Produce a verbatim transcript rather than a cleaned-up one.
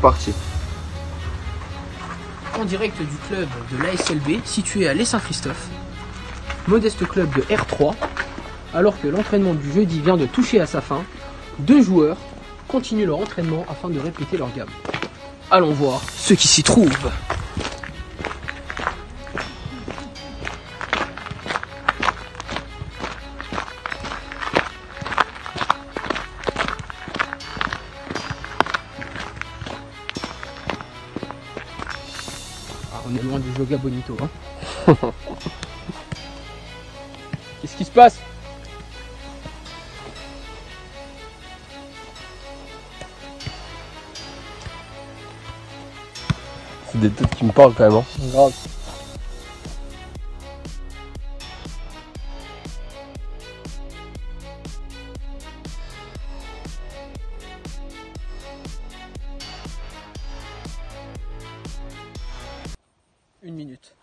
parti. En direct du club de l'A S L B, situé à Les Saint-Christophe, modeste club de R trois, alors que l'entraînement du jeudi vient de toucher à sa fin, deux joueurs continuent leur entraînement afin de répéter leur gamme. Allons voir ce qui s'y trouve. Ah, on est loin du Joga Bonito. Hein. Qu'est-ce qui se passe? C'est des têtes qui me parlent quand même. Hein. Grave. Une minute.